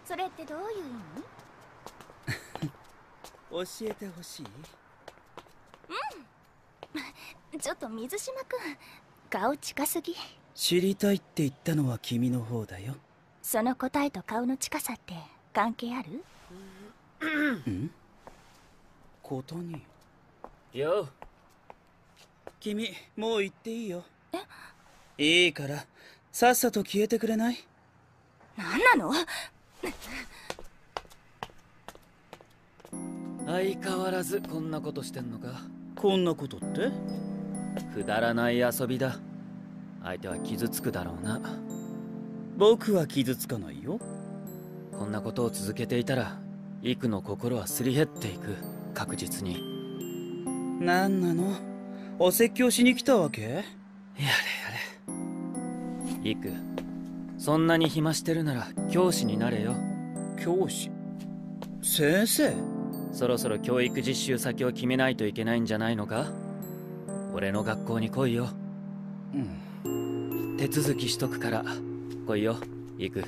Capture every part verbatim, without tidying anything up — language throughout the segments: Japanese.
それってどういう意教えてほしい？ 味？ちょっと水島くん、顔近すぎ。 知りたいって言ったのは君の方だよ。 その答えと顔の近さって関係ある？ ん？ことに。 よ。 君、もう行っていいよ。 え？ いいから、さっさと消えてくれない？ 何なの？ 相変わらずこんなことしてんのか。 こんなことって？ くだらない遊びだ。相手は傷つくだろうな。 僕は傷つかないよ。 こんなことを続けていたらイクの心はすり減っていく。確実に。 なんなの？お説教しに来たわけ？やれやれ。イク、そんなに暇してるなら教師になれよ。 教師？先生？ そろそろ教育実習先を決めないといけないんじゃないのか？俺の学校に来いよ。 うん。 手続きしとくから来いよ、イク。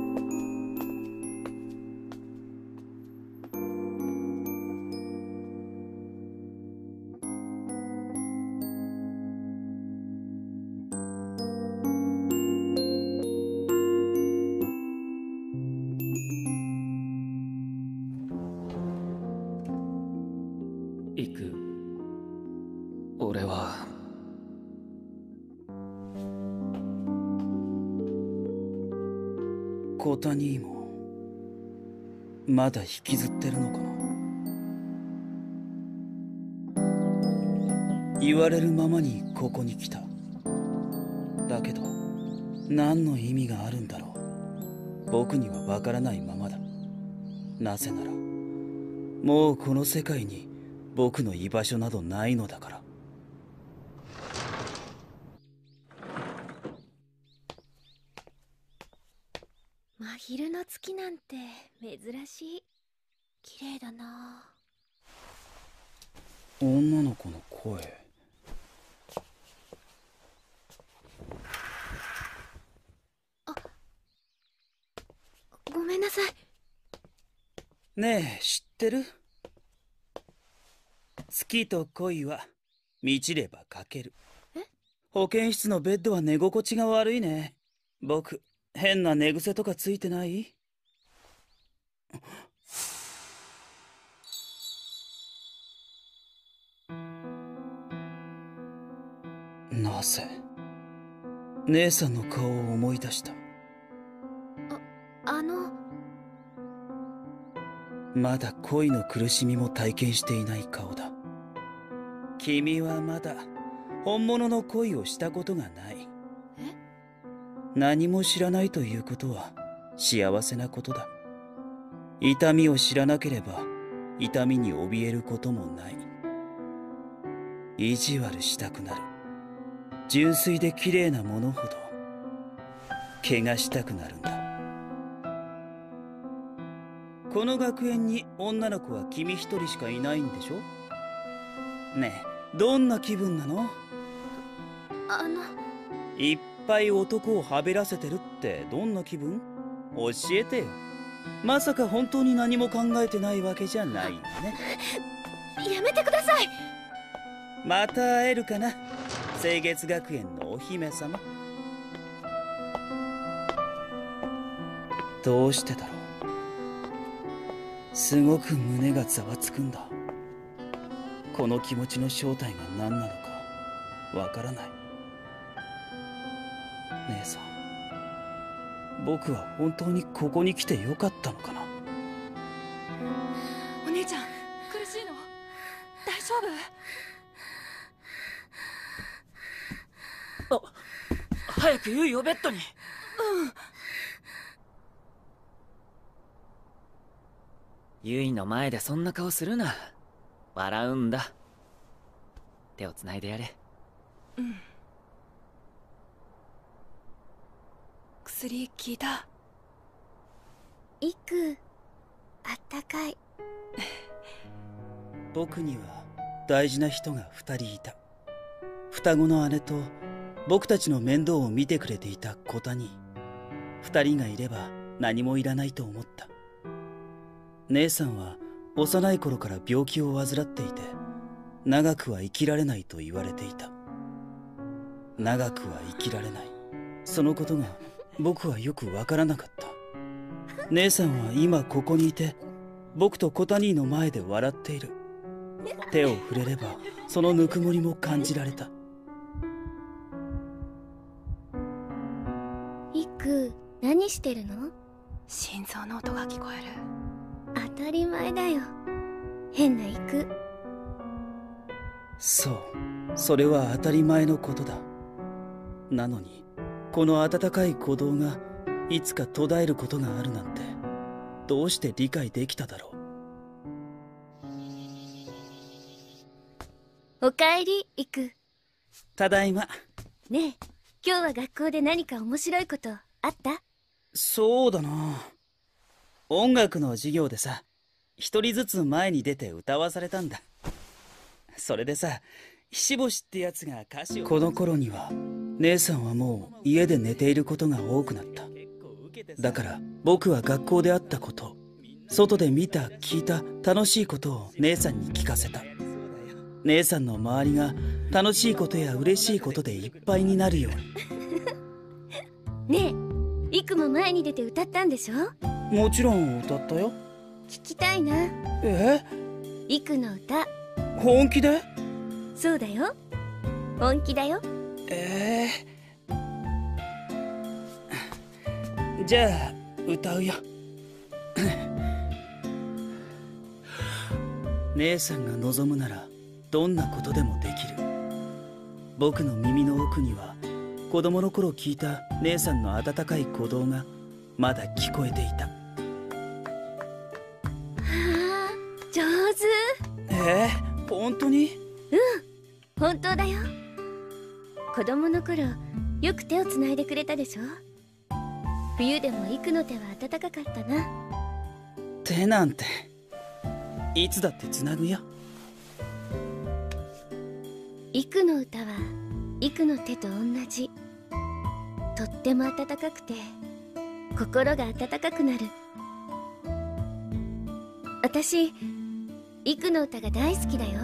イク、俺は小谷もまだ引きずってるのかな。言われるままにここに来た。だけど何の意味があるんだろう。僕にはわからないままだ。なぜならもうこの世界に僕の居場所などないのだから。 真昼の月なんて珍しい。綺麗だな。 女の子の声。 あ、ごめんなさい。 ねえ、知ってる？月と恋は満ちればかける。 え？ 保健室のベッドは寝心地が悪いね。僕、変な寝癖とかついてない？なぜ姉さんの顔を思い出した？ あ、あのまだ恋の苦しみも体験していない顔だ。君はまだ本物の恋をしたことがない。 え？ 何も知らないということは幸せなことだ。痛みを知らなければ痛みに怯えることもない。意地悪したくなる。純粋で綺麗なものほど怪我したくなるんだ。この学園に女の子は君一人しかいないんでしょ？ねえ、どんな気分なの？ あのいっぱい男をはべらせてるってどんな気分？教えてよ。まさか本当に何も考えてないわけじゃないよね。 やめてください。 また会えるかな、清月学園のお姫様。どうしてだろう。すごく胸がざわつくんだ。この気持ちの正体が何なのかわからない。姉さん、僕は本当にここに来てよかったのかな。 お姉ちゃん、苦しいの？大丈夫？ あ、早くユイをベッドに。 うん。 ユイの前でそんな顔するな。笑うんだ。手をつないでやれ。 うん。薬効いた？ イク、あったかい。 僕には大事な人が二人いた。双子の姉と僕たちの面倒を見てくれていた小谷。二人がいれば何もいらないと思った。姉さんは幼い頃から病気を患っていて、長くは生きられないと言われていた。長くは生きられない、そのことが僕はよくわからなかった。姉さんは今ここにいて、僕とコタ兄の前で笑っている。手を触れればそのぬくもりも感じられた。 イク、何してるの？ 心臓の音が聞こえる。 当たり前だよ。変なイク。 そう、それは当たり前のことだ。なのにこの温かい鼓動がいつか途絶えることがあるなんて、どうして理解できただろおかえり、イク。 う。ただいま。 ねえ、今日は学校で何か面白いことあった？ そうだな、音楽の授業でさ、一人ずつ前に出て歌わされたんだ。それでさ、菱星ってやつが歌詞を。この頃には姉さんはもう家で寝ていることが多くなった。だから僕は学校であったこと、外で見た聞いた楽しいことを姉さんに聞かせた。姉さんの周りが楽しいことや嬉しいことでいっぱいになるように。 ねえ、イクも前に出て歌ったんでしょ？ もちろん歌ったよ。 聞きたいな。 え？ イクの歌。 本気で？ そうだよ、本気だよ。 えー、じゃあ歌うよ。姉さんが望むならどんなことでもできる。僕の耳の奥には子供の頃聞いた姉さんの温かい鼓動がまだ聞こえていた。 はあ、上手。 えー、本当に？ 本当だよ。子供の頃よく手をつないでくれたでしょ。冬でもイクの手は暖かかったな。 手なんていつだってつなぐよ。 イクの歌はイクの手と同じ。とっても暖かくて心が温かくなる。私、イクの歌が大好きだよ。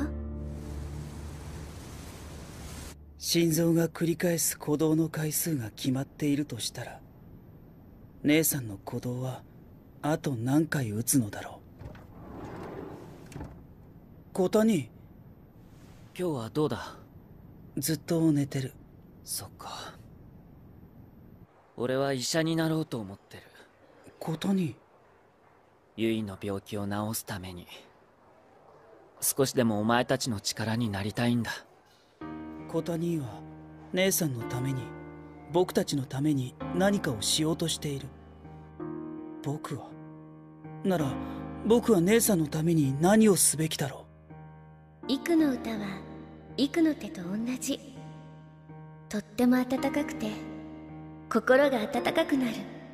心臓が繰り返す鼓動の回数が決まっているとしたら、姉さんの鼓動はあと何回打つのだろう。小谷、 今日はどうだ？ ずっと寝てる。 そっか。俺は医者になろうと思ってる。 小谷、 ユイの病気を治すために少しでもお前たちの力になりたいんだ。 小谷は姉さんのために、僕たちのために何かをしようとしている。僕はなら僕は姉さんのために何をすべきだろう。イクの歌はイクの手と同じ。とっても暖かくて心が温かくなる。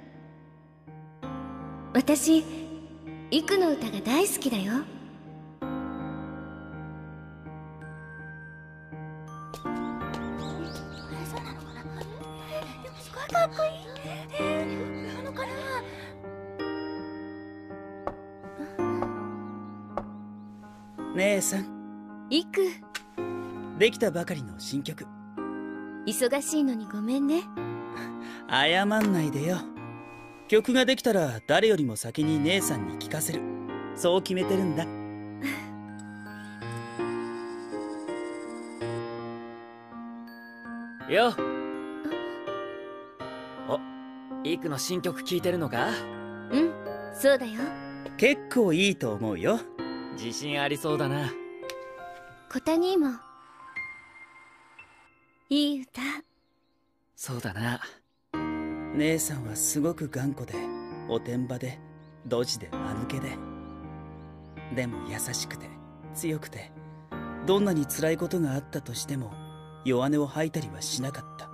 私、イクの歌が大好きだよ。そうなのかな？でもすごいかっこいい。えー、なのかな？ 姉さん。 イク。 できたばかりの新曲。 忙しいのにごめんね。 謝んないでよ。曲ができたら誰よりも先に姉さんに聴かせる。そう決めてるんだ。 よ。お、イクの新曲聴いてるのか？ うん、そうだよ。 結構いいと思うよ。 自信ありそうだな。 小谷もいい歌。 そうだな。 姉さんはすごく頑固で、おてんばで、ドジで間抜けで、でも優しくて強くて、どんなに辛いことがあったとしても弱音を吐いたりはしなかった。